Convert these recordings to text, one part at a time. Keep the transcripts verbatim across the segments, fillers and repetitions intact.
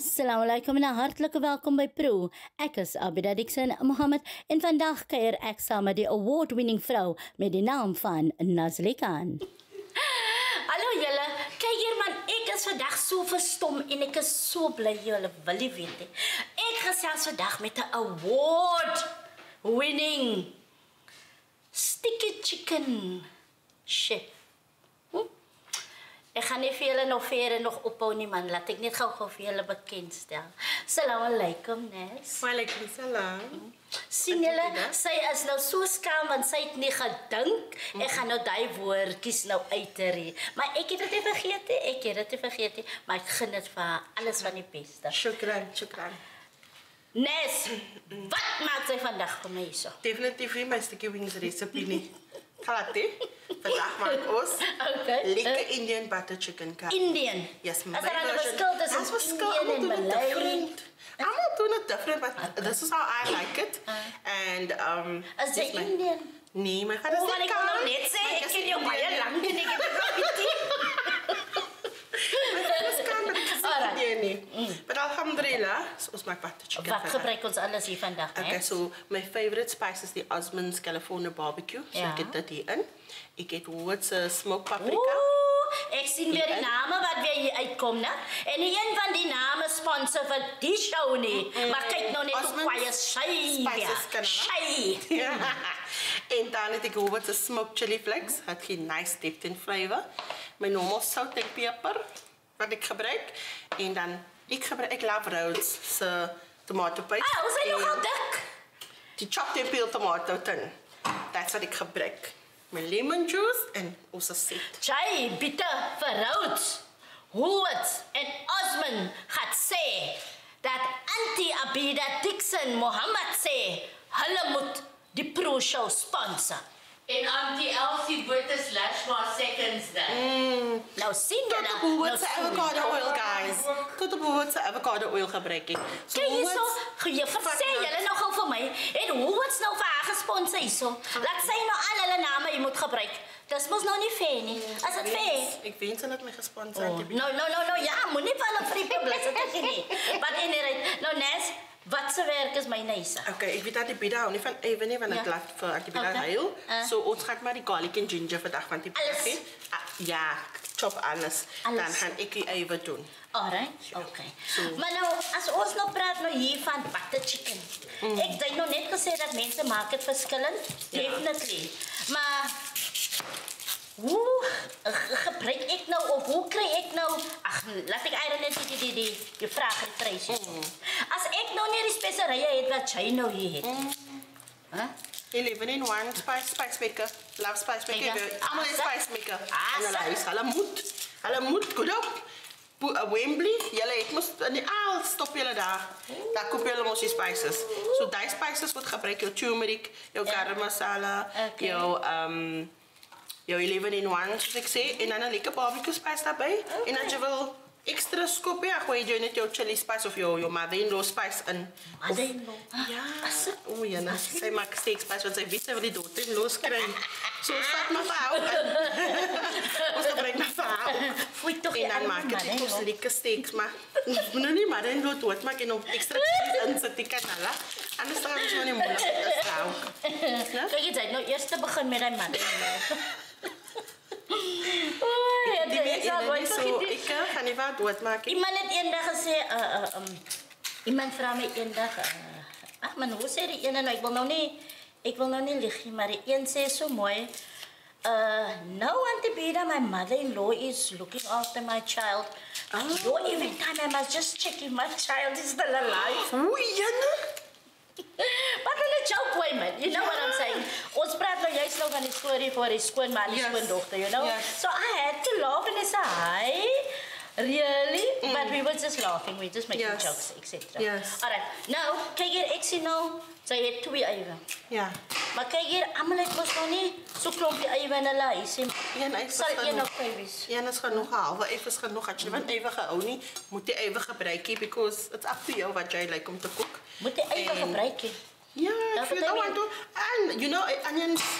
Assalamu alaikum en hartlike welkom by Proe. Ek is Abidah Dixon, Mohamed, en vandag kuier ek saam met die award-winning vrou met die naam van Naslie Khan. Hallo julle, kyk hier man, ek is vandag so verstom en ek is so bly julle wil nie weet nie. Ek gesels vandag met 'n award-winning sticky chicken chef. Hm? Ek gaan nie vir julle nog verder nog ophou nie man, laat ek net gou-gou vir julle bekendstel. Salam alaikum, Nes. Walaikum salam. Sien julle, sy is nou so skaam want sy het nie gedink ek gaan nou daai woordjies nou uiterie. Maar ek het dit nie vergeet nie, ek het dit nie vergeet nie, maar ek gun dit vir haar alles van die beste. Shukran, shukran. Nes, wat maak sy vandag vir my hierso? Definitief nie my sticky wings recipe nie. Kalate, vandag maak ons Okay. lekker Indian butter chicken curry. Indian? Yes, my As daar 'n version. verskil tussen As verskil, Indian almal en doen het Malay? different. Almal doen het different, but Okay. this is how I like it. And um Is sy yes, my- Indian? Nee, my vader Oh, is wat nie ek wil nou Khan. net sê, My ek is ken jou baie Indian. lank en ek het dit nog weet nie. My vader is Khan, but ek is Alright. nie Indian nie. But alhamdulillah, so ons maak butter chicken. Wat vandag. gebruik ons alles hier vandag, hè? Okay, so my favorite spice is the Osmond's California barbecue. So Ja. ek het dit hier in. Ek het Woodse smoked paprika. Oeh, ek sien weer die Die name wat weer hier uitkom, né? En nie een van die name sponsor vir die show nie. Mm-mm. Maar kyk nou net hoe Osmond's baie sy spices kan hulle. Sy. En dan het ek Woodse smoked chili flakes. Het geen nice depth in flavor. My normal sout en peper wat ek gebruik. En dan ek gebruik ek love Rhodes se tomato paste. Ah, ons is En nogal dik. Die chopped en peel tomato tin. That's wat ek gebruik. My lemon juice en ons set. Sy bitter verhouds. Hoewits en Osmond gaat sê dat anti-Abidah Dixon Mohamed sê hulle moet die Proe show sponsor. En anti-Elsie bote slash maar seconds dan. Mm. Nou sien Tot julle. op nou Woodse sien avocado julle. oil, guys. Tot op Woodse avocado oil gebruik ek. So Kyk hierso, Wood's- jy versê julle nou gou vir my en hoe wat's nou vir haar gesponsor hierso? Laat sy nou al hulle name jy moet gebruik. Dis mos nou nie fair nie. As dit fair. Ek wens hulle het my gesponsor. Oh, no no no no ja, moenie vir hulle free publicity nie. But anyway, nou Nes, wat se werk is my neus? Okay, ek weet dat die Abidah hou nie van ewe nie want Ja. ek laat vir Abidah Okay. huil. Uh. So ons gaan maar die garlic en ginger vandag van die Alles? Abidah. Ah, ja, chop alles. Alles. Dan gaan ek die ewe doen. Alright, okay. So- Maar nou, as ons nou praat nou hier van butter chicken. Mm. Ek het nou net gesê dat mense maak dit verskillend. Ja. Definitely. Maar hoe uh, gebruik ek nou of hoe kry ek nou ag laat ek eintlik net die die die die vraag rephrase. Mm. As ek nou nie die speserye het wat jy nou hier het. Mm. Huh? eleven in one spice spice maker. Love spice maker. Maker. Almal is Asa. spice maker. Asa. En hulle huis, hulle moet. Hulle moet goed op. Bo- uh, Wembley, julle het mos in die aal stop julle daar. Daar koop julle mos die spices. So die spices word gebruik, jou turmeric, jou Ja. garam masala, Okay. jou um jou eleven in one soos ek sê en dan 'n lekker barbecue spice daarbey. En as jy wil extra skop, ja, gooi jy net jou chili spice of jou jou mother-in-law spice in. Of- Mother-in-law? Ja. As dit- O ja, nou, sy maak steak spice want sy weet sy wil die daughter-in-laws kry. So ons vat maar vir haar. Ons gebruik maar vir haar. Foei tog En dan maak ek net ons lekker steaks, maar ons moet nou nie mother-in-law doodmaak en op extra cheese insit, die kan hulle. Anders dan is nou nie moeilik met 'n vrou. Ja? Kyk jy het nou eers te begin met daai man. Oei, Die ek weet sal jy nooit nie so, vergeet. ek kan gaan nie wat doodmaak. nie. Iemand het eendag gesê, uh, uh, um, iemand vra my eendag, uh, ag man, hoe sê die ene nou, ek wil nou nie, ek wil nou nie lieg nie, maar die een sê so mooi, uh, no Auntie Abidah, my mother-in-law is looking after my child. Oh. So every time I must just check if my child is still alive. Oei, Janne. Wat hulle joke way man, you know what I'm saying? Ons praat nou juist nou van die storie vir die skoonma en die Yes. skoondogter, you know? Yes. So I had to laugh and I said, hi, really? Mm. But we were just laughing, we just making Yes. jokes, et cetera. Yes. Alright, nou, kyk hier, ek sien nou, sy het twee eiwe. Ja. Maar kyk hier, almal het mos nou nie so klompie eiwe in hulle huis nie. Een eiwe Sal is een genoeg. of twee wees? Een is genoeg, 'n halwe eiwe is genoeg. As jy van eiwe gehou nie, moet jy eiwe gebruik hê because it's up to you wat jy like om te kook. Moet jy eiwe En- gebruik hê? Yeah, That's if you what I don't want mean. to, and you know, onions put, put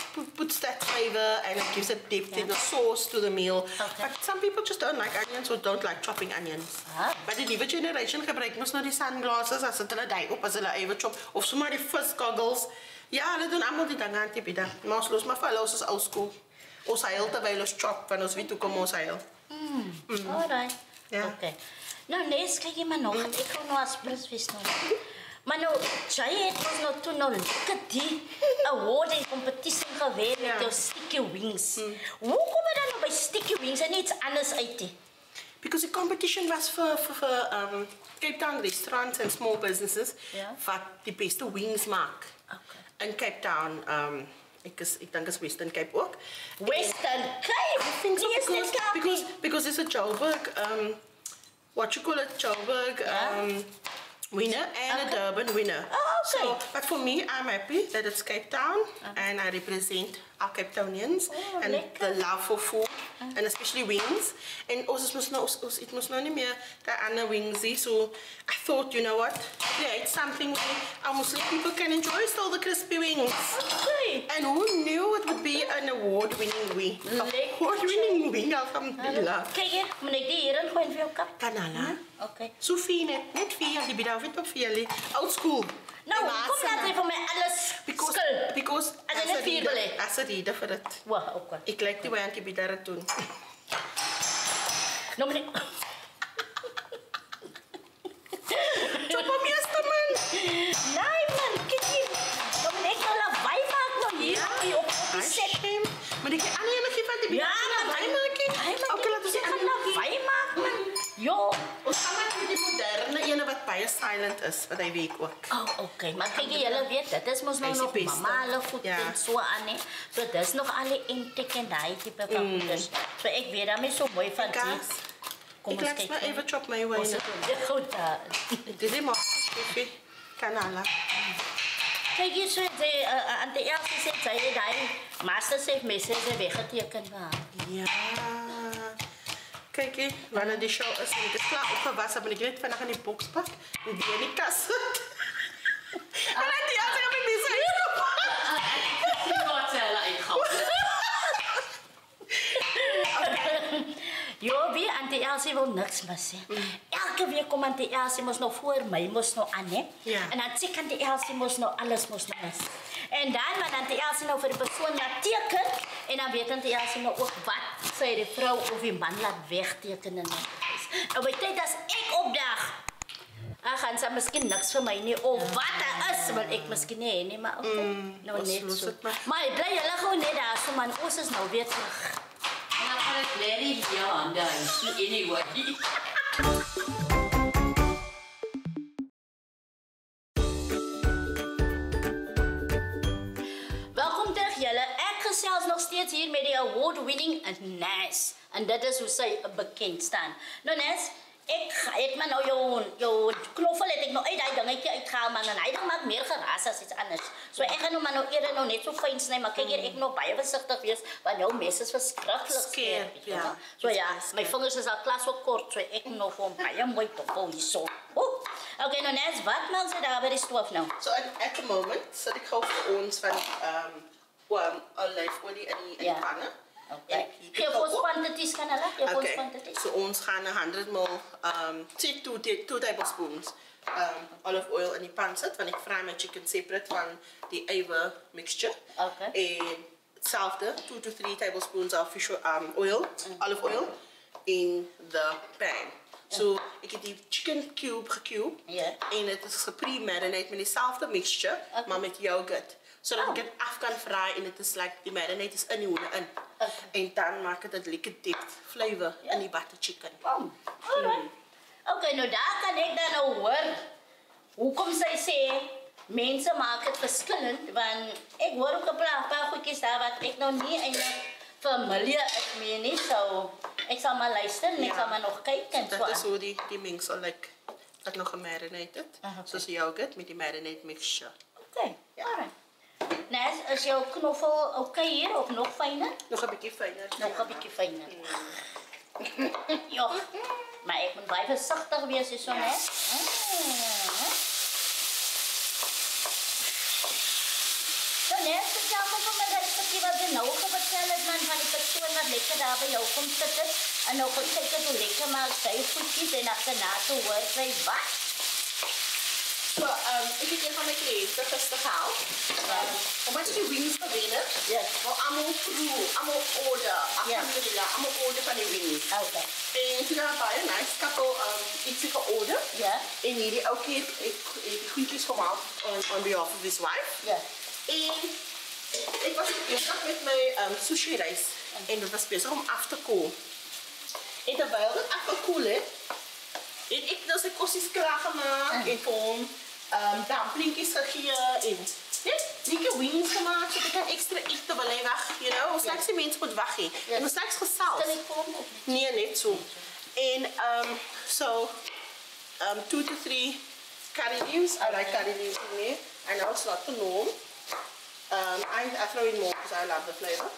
puts that flavor and it gives a depth in the sauce to the meal. Okay. But some people just don't like onions or don't like chopping onions. Ah. But the newer generation gebruik mos nou die sunglasses as dit hulle dui op as hulle ewe chop of sommer die vis goggles. Ja, hulle doen almal die dinge aan die Abidah. Maar ons los maar vir hulle ons is old school. Ons huil terwyl ons chop want ons weet hoe kom ons huil. Mm. Mm. Alright. Ja. Okay. Nou Nes, kyk jy maar nog. Mm. Ek gaan nou as plus wees nou. Maar nou, jy het ons nou toe nou lekker die awarding competition gewen met jou sticky wings. Mm. Hoe kom jy dan nou by sticky wings en iets anders uit die? Because the competition was for, for, for um, Cape Town restaurants and small businesses Ja. wat die beste wings maak. Okay. In Cape Town, um, ek, is, ek dink is Western Cape ook. Western Cape? I think so Nee, is because, dit Kaapie? because, because it's a Joburg, um, what you call it, Joburg Ja. um, winner and Okay. a Durban winner. Oh, okay. So, but for me, I'm happy that it's Cape Town and I represent our Cape Townians Oh, and lekker. the love for food and especially wings. And ons mos nou ons, ons eet mos nou nie meer daai ander wingsie. So I thought, you know what, create something where our Muslim people can enjoy still the crispy wings. Okay. And who knew it would be an award-winning wing? Lekker. Award-winning wing, alhamdulillah. Kijk hier, moet ik die hierin gooien voor jou kap? Kanala. Oké. So vier net, net vier, die bidau weet op vier, old school. Nou, En kom asana. laat jy vir my alles Because, skil. because As jy as net a vier wil reader, hê. as a reader vir dit. Wag, oké. Ek like die way aan die bidau dit doen. Nou moet ek... Chop op eerste man. Nee man, kijk hier. Nou moet ek nou lawaai maak nou hier. hier op, op die set. Shame. Maar ek aan die energie van die bidau. Ja, man. Lawaai maak ek. Hey, man, Okay, laat ons jy die gaan ander lawaai maak man. Jo. Ons gaan maar met die moderne ene wat baie silent is, wat hy week ook. Oh, oké. Okay. Maar kijk, julle weet, dit is mos nou Hy is die nog beste. mamale voet Ja. en so aan, hè. So, dit is nog al die intik en die type van mm. goeders. So, ek weet daarmee so mooi van die. Kaas. Kom Ek ons laat kyk. maar even chop my Ons wine. het dit goed daar. Dit is maar koffie. Kanala. Kijk hier, so, sy, uh, aan die eerste sê, sy het die masterchef message weggeteken van. Ja. Kijk hier, wanneer die show is en het is klaar opgewassen, ben ik net vandaag in die box pak. En die in die kast. En dan die als ik op die bezig Ik wat ze hulle uitgehaal. Jo, wie Auntie Elsie wil niks mis hè. Mm. Elke week kom Auntie Elsie mos nou voor my mos nou aan hè. Ja. En dan sê Auntie Elsie mos nou alles mos nou is. En dan wanneer Auntie Elsie nou vir die persoon laat teken en dan weet Auntie Elsie nou ook wat sy die vrou of die man laat wegteken in die huis. En by tyd as ek opdag, dan gaan sy miskien niks vir my nie of wat daar is wil ek miskien nie hê nie, maar okay. Mm, nou ons net los so. het maar. Maar bly julle gou net daar so man, ons is nou weer terug. En dan gaan ek Larry in jou hande hou. So anyway. Welkom terug julle. Ek gesels nog steeds hier met die award-winning Nas. En dit is hoe sy bekend staan. Nou Nas, ek het maar nou jou jou knoffel het ek nou uit daai dingetjie uitgehaal man en hy ding maak meer geraas as iets anders. So ek gaan nou maar nou eerder nou net so fyn sny, maar kyk hier ek nou baie versigtig wees want jou mes is verskriklik Skerp, skerp. ja. So ja, my vingers is al klaar so kort, so ek nou vir hom baie mooi toppel hierso. Oeh. Okay, nou Nas, wat maak sy daar by die stoof nou? So at, at the moment, sit ek gou vir ons van um, um, olyfolie in die, in Ja. die panne. Okay. Geef ons quantities kan hulle? Geef ons Okay, quantities. so ons gaan een honderd ml, um, twee, two, two tablespoons um, olive oil in die pan sit, want ek fry my chicken separate van die ewe mixture. Okay. En hetzelfde, two to three tablespoons of fish um, oil, mm. olive oil, in the pan. So ek het die chicken cube gecube, Ja. en het is gepre-marinate met diezelfde mixture, Okay. maar met yoghurt. Zodat Oh. ik het af kan fry en het is like, die marinade is in die hoene in. Okay. En dan maak het het lekker dipt flavor Ja. in die butter chicken. Bom. Alright. Okay, nou daar kan ek dan nou hoor hoekom sy sê mense maak dit verskillend want ek hoor ook 'n paar paar goedjies daar wat ek nou nie eintlik familiar is mee nie. So ek sal maar luister en ek Ja. sal maar nog kyk en Dat so. is hoe die, die mengsel like, dat nog gemarinated. Ah, okay. Zoals yoghurt met die marinade mixture. Okay. Ja. Alright. Nes, is jou knoffel okay hier of nog fyner? Nog een beetje fijner. Nog 'n bietjie fyner. Ja. Maar ek moet baie versigtig wees hierso, né? So Nes, vertel me van my reisverkie wat jy nou gevertel het man van die persoon wat lekker daar by jou kom sit het en nou gekyk het hoe lekker maak sy goedjies en agterna te hoor sy wat? So, um, ek het een van my kliënte gister gehaal. Um, omdat jy die wings gewen het, Yes. maar allemaal Proe, allemaal order, alhamdulillah, allemaal order van die wings. Okay. En toen had baie nice couple um, ietsie georder. Ja. En hierdie oukie het, het, het die goedjies gemaak on, on behalf of his wife. Ja. En ek was bezig met my um, sushi reis. En dit was bezig om af te koel. En terwijl dit afgekoel het, het ek nou sy kosties klaar gemaakt en vir hom um, dumplingkies gegee en net lekker wings gemaakt, so ek kan extra eet terwyl hy weg, you know, ons slechts die mens moet weg hee. En ons slechts gesels. Stel ek vir hom op? Nee, net so. En um, so, um, two to three curry leaves. I like curry leaves in there. I know it's not the norm. Um, I, I throw in more because I love the flavor.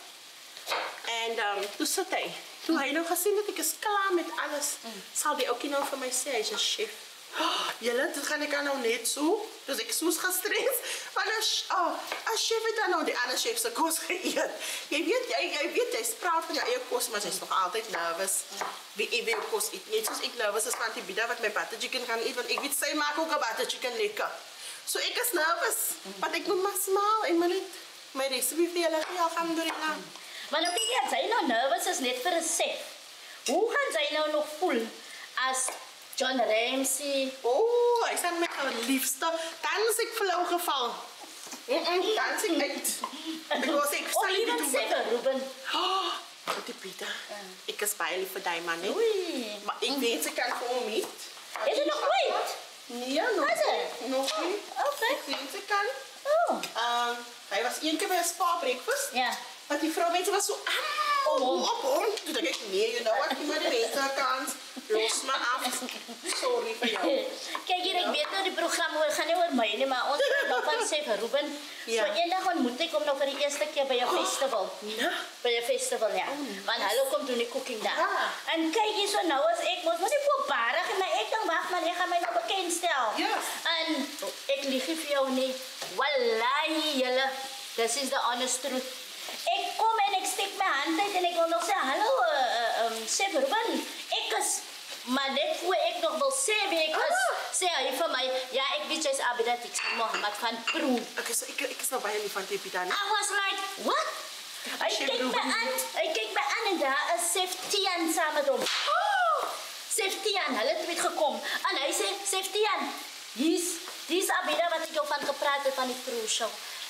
En um, toe sit hy. Toe hy nou gesien dat ek is klaar met alles, mm. sal die oukie nou vir my sê, hy is een chef. Oh, julle, dit gaan ek nou net so. Dus ek soos gestres. Want as, oh, as chef het dan nou die ander chef se kos geëet. Jy weet, jy, jy weet, jy spraat van jou eie kos, maar jy is nog altyd nervous. Wie jy wil kos eet. Net soos ek nervous is van Abidah wat my butter chicken gaan eet, want ek weet, sy maak ook een butter chicken lekker. So ek is nervous, want ek moet maar smaal en maar net my recipe vir julle gee, alhamdulillah. Maar nou kyk jy, as hy nou nervous is net vir 'n chef. Hoe gaan sy nou nog voel as John Ramsay? Oh, hy is aan my liefste. Dan is ek flauw geval. Mm -mm, dan is ek uit. Because ek Of even chef Ruben. Oh, wat die Peter. Ek is baie lief vir die man, hè. Oei. Maar ek weet ek kan vir hom meet. Is hy nog ooit? Nee, nog Is hy? nie. Nog nie. Okay. Ek weet ek kan. Oh. Um, hy was een keer by 'n spa breakfast. Ja. Want die vrouwmense was zo, ah, Oh. op hom. Toen dacht ik, nee, you know what, je moet de mensen kans. Los me af. Sorry voor jou. Kijk hier, ik weet nou die programma, we gaan niet over mij, nie, maar ons gaan nou van chef Ruben. Ja. So eendag ontmoet ik hem nog voor de eerste keer bij een festival. Ja? Bij een festival, ja. Want hallo komt toen die cooking daar. Ja. En kijk hier, zo nou als ik moest, maar die voorbarig. Maar ik dacht, wacht maar, je gaat mij nog bekendstellen. Ja. En ik lieg voor jou niet. Wallahi, jelle. This is the honest truth. Ik kom en ik steek mijn hand uit en ik wil nog zeggen, hallo, uh, um, chef Ruben, ik is, maar net hoe ik nog wil zeggen wie ik is, zei hij van mij, ja, ik weet juist Abidah Dixon Mohamed van Proe. Oké, so ik, ik is nou bij jullie van Abidah, I was like, what? Hij Chef kijkt me Ruben. aan, hij kijkt me aan en daar is chef Tian samen met hem. Oh, chef Tian, hij is gekomen. En hij zei, chef Tian, hier is, hier is Abidah wat ik jou van gepraat heb van die Proe show.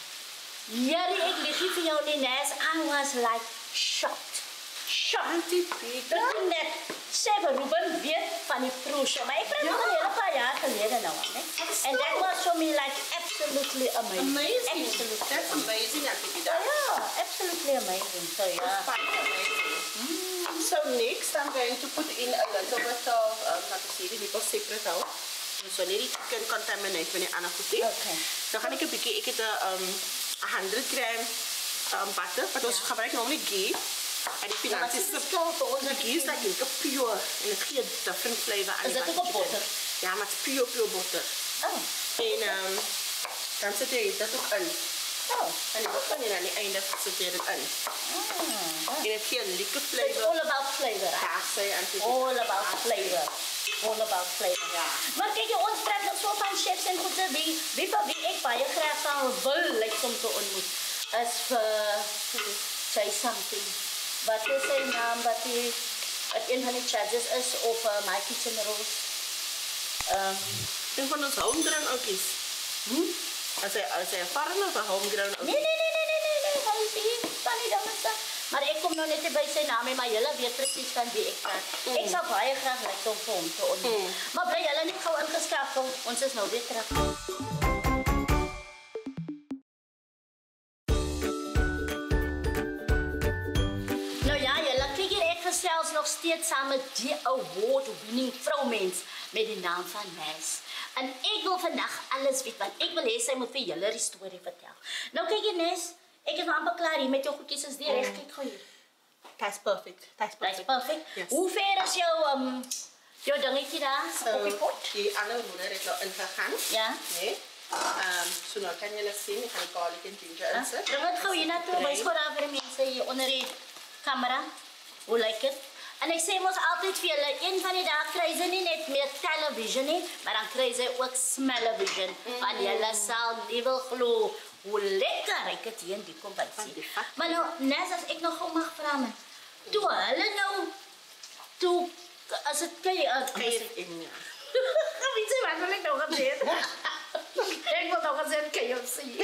Jerry, ik lig hier voor jou in Nes. I was like shocked. Shocked. Dat ik net chef Ruben weet van die Proe show. Maar ik ben nog een hele paar jaar geleden nou aan. And that was for me like absolutely amazing. Amazing. Absolutely. That's amazing, Abidah. Yeah, absolutely amazing. So yeah. Quite amazing. Mm. So next, I'm going to put in a little bit of, um, how to say, die was separate out. So nie die chicken contaminate met die ander goedie. Okay. Dan gaan ek 'n bietjie, ek het 'n um, honderd gram um, butter, wat ons gebruik normally ghee. En die finansies is the ghee is like a pure, en het gee 'n different flavor aan Is die dat ook op butter. botter? Ja, maar het is pure, pure butter. Oh. En um, dan zit jy dat ook in. Oh. En die butter en aan die einde zit jy dit in. Oh. En het gee 'n lekker So it's flavor. all about flavor. Right? Ja, sê Auntie. All about flavor. All about flavor. Ja. Maar kijk, je, ons praat nog zo van chefs en goed. Wie, wie van wie ik baie graag zou wil like, om te ontmoeten. Is voor Say Something. Wat is zijn naam? Wat hij het een van die judges is op uh, My Kitchen Rules. Um, Een van ons homegrown oudjes. hm? Als hij, als hij ervaren of een homegrown oudje? Nee, nee, nee, nee, nee, nee, nee. Hij is hier. Van die dames. Maar ik kom nog niet bij zijn naam, maar jullie weten precies van wie ik praat. Mm. Ik zou baie graag like om voor hem te ontmoeten. Mm. Maar bly jullie niet gauw ingeskakeld. Ons is nou weer terug. Nou ja, jullie kyk hier ek gesels nog steeds saam met die award-winning vrouwmens met die naam van Nes. En ik wil vandaag alles weten, want ik wil hê sy moet vir julle die storie vertel. Nou kyk jy Nes, ek is nou amper klaar hier met jou goedjies is die mm. recht, kyk gou hier. That's perfect. That's Dat is perfect. perfect. Yes. Hoe ver is jou, um, jou dingetje daar So, op die pot? die andere moeder heeft nou ingegaan. Ja. Nee. Um, so nou kan julle sien, ek gaan die garlic en ginger insit. Bring het gou hier na toe, wys gou daar vir die mense hier onder die kamera. Hoe lyk dit? En ek sê mos altyd vir julle, een van die dae kry jy nie net meer television nie, maar dan kry jy ook smell-o-vision. Mm. Want julle sal nie wil glo hoe lekker ryk dit hier in die kombuisie. Maar nou, net as ek nog gou mag vra my, toe hulle nou, toe, as het kei, uh, Kei in, ja. Wie sê wat wil ek nou gaan sê? Ek wil nou gaan sê, kei op sê.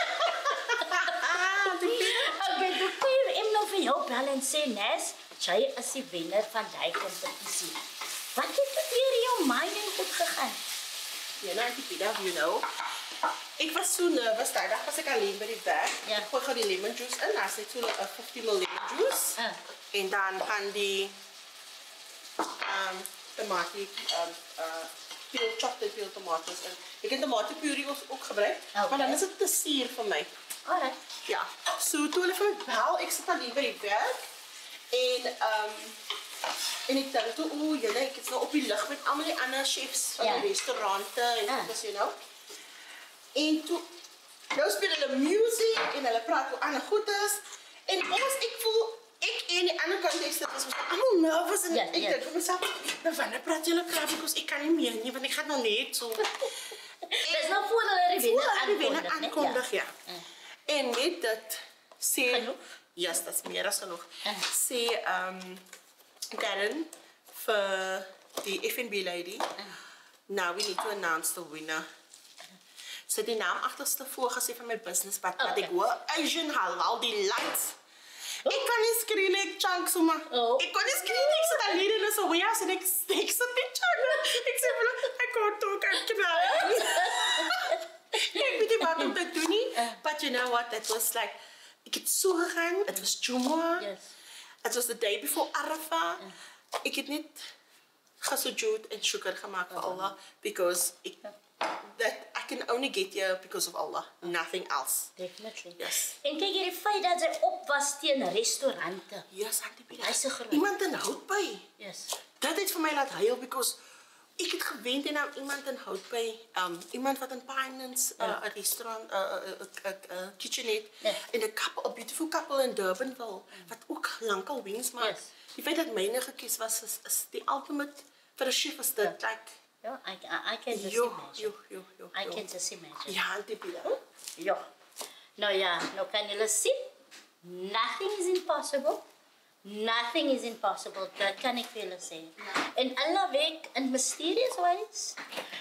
Okay, toe kun jy hem nou vir jou bel en sê, Nes, jy is die wenner van die competitie. Wat het dit hier in jou mind en goed gegaan? Ja, nou, Abidah, you know. Ek was so nervous, die dag was ek alleen by die werk. Ja. Ek gooi gou die lemon juice in, daar sit so 'n fifty milliliter lemon juice. Uh. En dan gaan die um, tomatie, um, uh, peel, chopped peel tomatoes in. Ek het tomatepuree ook gebruik, Okay. maar dan is het te suur vir my. Alright. Ja, so toe hulle vir my bel, ek sit alleen by die werk. En, um, en ek dink toe, oeh, julle, ek is nou op die lig met allemaal die ander chefs van Ja. die restaurante en Ja. wat you know. En toe, nou speel hulle music en hulle praat hoe ander goed is. En ons, ek voel, ek en die ander contestants was allemaal nervous en Ja, ek ja. dink vir myself, nou wanneer praat julle kraaf, ek kan nie meer nie, want ek gaan nou net so. Dis nou voor hulle die wenner Voor hulle die wenner aankondig, né? aankondig, ja. Ja. En met dit sê, Genoeg? ja, yes, dat is meer as genoeg. Uh. Sê um, Darren vir die F and B lady, uh. now we need to announce the winner. So die naam agterste voor gesê van my business pad, dat Okay. ek hoor Asian halal die lights. Oh. Ek kan nie skree nie, ek chunk so maar. Oh. Ek kan nie skree nie, ek sit alleen in so way as en ek ek sit nie chunk. Ek sê vir hulle, ek kan toch ek kry. Ek weet nie wat om te doen nie, but you know what, it was like, ek het so gegaan, it was Jumu'ah, Yes. it was the day before Arafah, ek het net gesujoed en shukr gemaakt vir Allah, because ek, that I can only get here because of Allah, nothing else. Definitely. Yes. En kyk hierdie feit dat sy op was teen restaurante. Yes, Auntie Hy se groot. iemand in Houtby. Yes. Dat het vir my laat huil, because ek het gewend en nou iemand in Houtby, um, iemand wat in Pinans, 'n uh, restaurant, 'n uh, uh, uh, uh, kitchenette, Ja. en 'n couple, 'n beautiful couple in Durbanville, wat ook lankal wings maak. Yes. Die feit dat myne gekies was, is, is die ultimate, vir 'n chef is dit, like, Ja, I, I, I can just jo, imagine. jo, jo, jo, I jo. can just imagine. Ja, Auntie Abidah. Ja. Nou ja, nou kan julle sien, nothing is impossible. Nothing is impossible. Dat kan ek vir julle sê. En hulle werk in mysterious ways.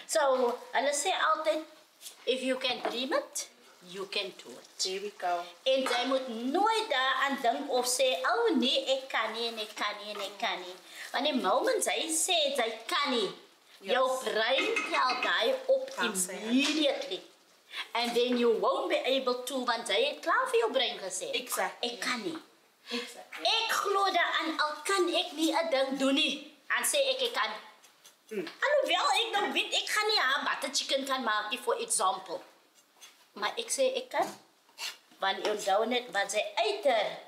So, hulle sê altyd, if you can dream it, you can do it. There we go. En jy moet nooit daaraan dink of sê, oh nee, ek kan nie en ek kan nie en ek kan nie. Want die moment jy sê, jy kan nie, Yes. jou brein tel daai op Kan sê. immediately. And then you won't be able to, want jy het klaar vir jou brein gesê. Exactly. Ek kan nie. Exactly. Ek glo daaraan, al kan ek nie 'n ding doen nie, dan sê ek ek kan. Hmm. Alhoewel ek nou weet, ek gaan nie haar butter chicken kan maak nie, for example. Maar ek sê ek kan, want jy onthou net wat sy uiter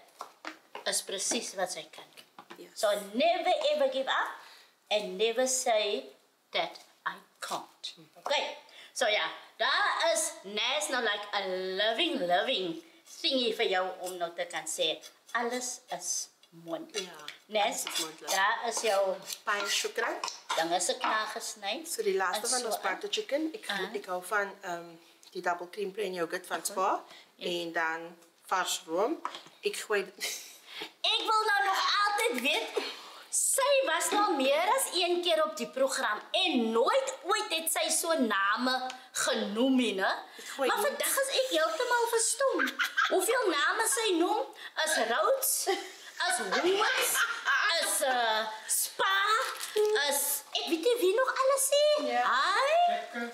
is presies wat sy kan. Yes. So never ever give up and never say that I can't. Okay, so ja, daar is Nas nou like a living, living thingy vir jou om nou te kan sê, alles is moontlik. Ja, Nes, alles is moontlik. daar is jou Baie shukran. dinge klaar gesny. So die laaste En van so ons aan. butter chicken, ek, Ah. ek hou van um, die double cream plain yoghurt van Spa, en dan vars room. Ek gooi Ek wil nou nog altyd weet, sy was nou meer as een keer op die program en nooit ooit het sy so name genoem nie, né? gooi Maar nie. vandag is ek heeltemal verstom. Hoeveel name sy noem? Is Rhodes, is Woolworths, is uh, Spa, is ek weet nie wie nog alles sê. Ja. Ai,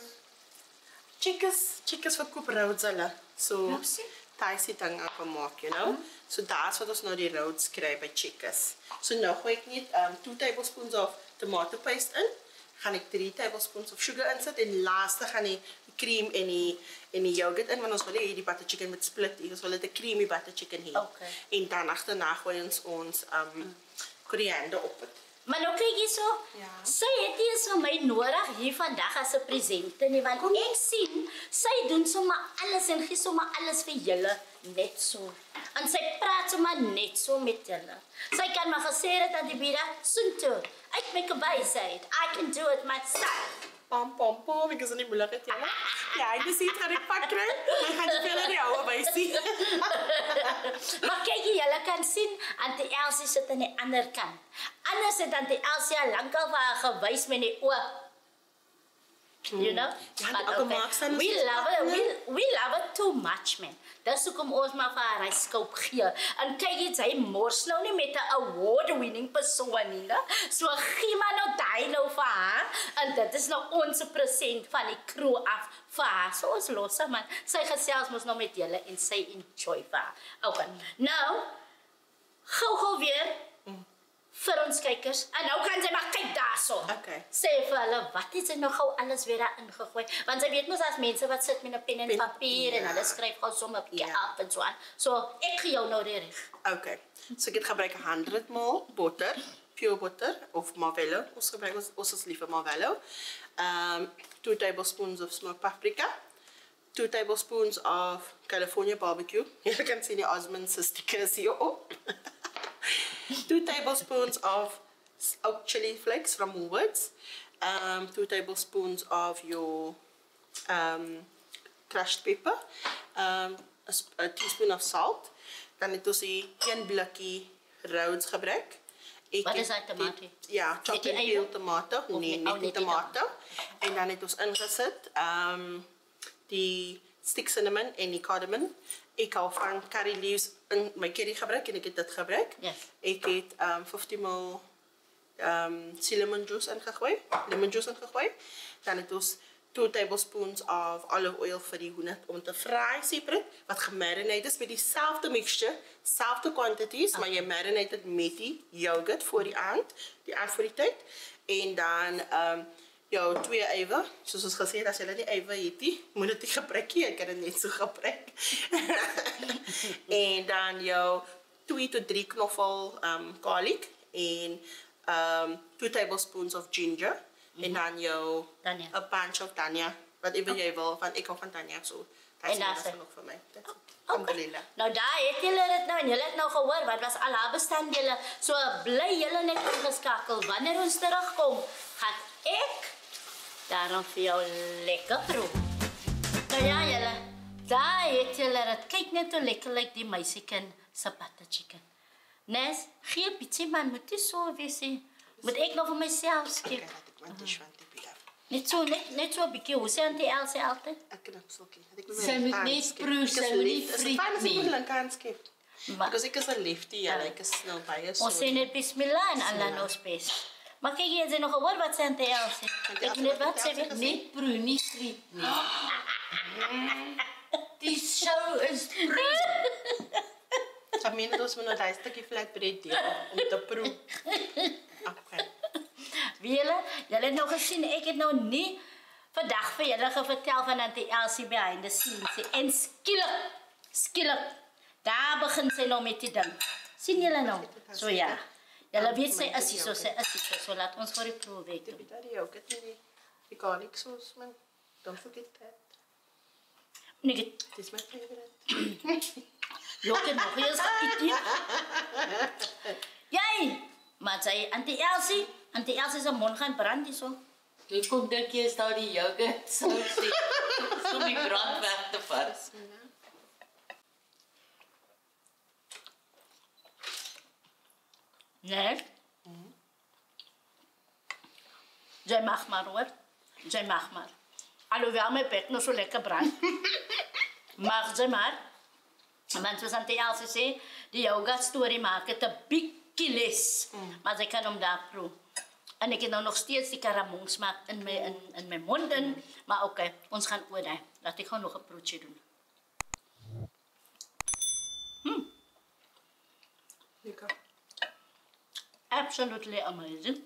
Chickies, chickies verkoop Rhodes hulle. So, Thaise ding gemaak, you know. So daar's wat ons nou die Rhodes kry by Chickies. So nou gooi ek net um, two tablespoons of tomato paste in. Gaan ek three tablespoons of sugar insit en laaste gaan die cream en die en die yoghurt in, want ons wil hê die butter chicken met split. Ons wil dit 'n creamy butter chicken hê. Okay. En dan agterna gooi ons ons um koriander op dit. Maar nou kyk jy so, Ja. sy het nie eens vir my nodig hier vandag as 'n presente nie, want ek sien, sy doen sommer alles en gee sommer alles vir julle, net so. En sy praat sommer net so met julle. Sy kan maar gesê het aan die Abidah, soontoe, ek maak 'n wysheid, I can do it myself. Pam, pam, pam, ek is in die moeilikheid, ja. Ja, ek dis iets gaan ek pak kry, maar ek gaan nie veel in die ouwe wysie. Maar kyk, julle kan sien, Auntie Elsie sit aan die ander kant. Anders het Auntie Elsie al lankal vir haar gewys met die oog. You know? Ja, But die okay. maak staan We ons love it, we, we love it too much, man. Dis hoekom ons maar vir haar 'n skoop gee. En kyk jy, sy mors nou nie met 'n award-winning persoon nie, né? So gee maar nou daai nou vir haar. En dit is nou ons present van die crew af vir haar. So ons los haar, man. Sy gesels mos nou met julle en sy enjoy vir haar. Okay. Nou, gou-gou weer vir ons kykers. En nou kan sy maar kyk daarso. Okay. Sê vir hulle, wat het sy nou gou alles weer daar ingegooi? Want sy weet mos as mense wat sit met 'n pen en Pen, papier en ja. hulle skryf gou sommer 'n bietjie Ja. af en so aan. So, ek gee jou nou die reg. Okay. So ek het gebruik honderd ml botter, pure butter of Marvello. Ons gebruik ons ons is liever Marvello. Um two tablespoons of smoked paprika. Two tablespoons of California barbecue. Jy kan sien die Osmond se stickers hier op. Two tablespoons of oak chili flakes from Woolworths. Um, two tablespoons of your um, crushed pepper. Um, a, sp- a teaspoon of salt. Dan het ons hier een blikkie Rhodes gebruik. Ek Wat is het daai tomatie? die- Ja, Met die chocolate eie? peel tomato. Of Nee, nie- net oh, die net die tomato. En dan het ons ingesit um, die stick cinnamon en die cardamom. Ek hou van curry leaves in my curry gebruik en ek het dit gebruik. Yes. Ek het um, fifty milliliter um, cinnamon juice ingegooi, lemon juice ingegooi. Dan het ons two tablespoons of olive oil vir die hoender om te fry separate, wat gemarinate is met dieselfde mixture, selfde quantities, okay. Maar jy marinate dit met die yoghurt voor die aand, die aand voor die tyd. En dan um, jou twee eiwe, soos ons gesê het, as jy nie eiwe het nie, moet dit nie gebruik nie, ek kan dit net so gebruik. En dan jou twee tot drie knoffel um, garlic en um, two tablespoons of ginger. Mm-hmm. En dan jou Tanya. a bunch of tanya, whatever oh. jy wil, want ek hou van tanya, so dat is En genoeg vir my. That's it. Okay. Alhamdulillah. Nou daar het julle dit nou en julle het nou gehoor wat was al haar bestanddele. So bly julle net ingeskakel. Wanneer ons terugkom, gaan ek daarom vir jou lekker proe. Nou ja julle, daar het julle dit. Kyk net hoe lekker lyk die meisiekind se butter chicken. Nes, gee 'n bietjie man, moet nie so wees nie. Moet ek nou vir myself skep. Okay, laat ek want die schwant die bier. Net so, net, net so 'n bietjie. Hoe sê Auntie Elsie altyd? Ek knap sulkie. Sy moet net proe, sy moet nie friet nie. Ek is fyn as ek skep. Maar- Because ek is 'n lefty, ja, ek is nou baie so. Ons sê net bismillah en Allah knows best. Maar kyk jy, het sy nog gehoor wat sê Auntie Elsie? Ek net wat sê weet nie. Net proe, nie friet nie. Die show is proe. Sa mine ons moet nou daai stukkie flatbread deel om te proe. Okay. Wie julle, julle het nou gesien, ek het nou nie vandag vir julle gevertel van Auntie Elsie behind the scenes nie. En skielik, skielik, daar begin sy nou met die ding. Sien julle nou? So ja. Julle weet sy is hier, so sy is hier, so laat ons vir die proe weg doen. Dit die yoghurt en die die garlic sauce, man. Don't forget that. Nee, dit This is my favorite. look nog eens geëet nie. Jy, maar sy Auntie Elsie, Auntie Elsie se mond gaan brand hierso. Toe kom dink jy is daar die yoghurt sous die so die brand weg te vat. Nee. Jy mag maar hoor. Jy mag maar. Alhoewel my bek nog so lekker brand. Mag jy maar. Want soos Auntie Elsie sê, die yoga storie maak het 'n bietjie les. Mm. Maar sy kan hom daar proe. En ek het nou nog steeds die karamong smaak in my in in my mond in, mm. Maar okay, ons gaan oor daai. Laat ek gou nog 'n proetjie doen. Hm. Lekker. Absolutely amazing.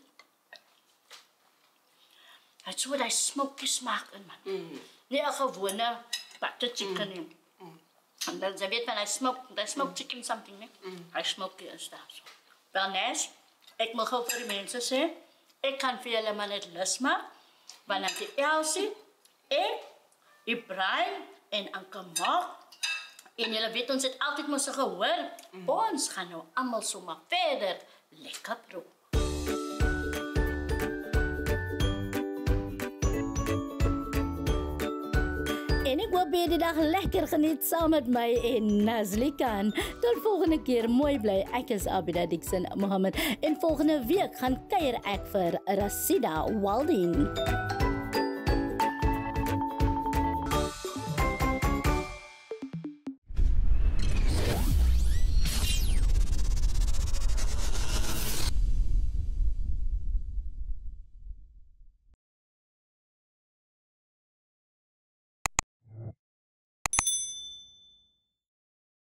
Het so daai smoky smaak in man. Mm. Nie 'n gewone butter chicken nie. Mm. En dan jy weet van hy smoke, hy smoke chicken something nie. Mm. Hy smoky is daar so. Wel nes. ek wil gou vir die mense sê, ek kan vir julle maar net lus maak, want dan die Elsie, ek, die Brian en Anke Maak, en julle weet ons het altyd mos gehoor, mm. ons gaan nou almal sommer verder lekker proe. En ek hoop jy die dag lekker geniet saam met my en Naslie Khan. Tot volgende keer, mooi bly. Ek is Abidah Dixon Mohamed. En volgende week gaan kuier ek vir Rasida Waldien.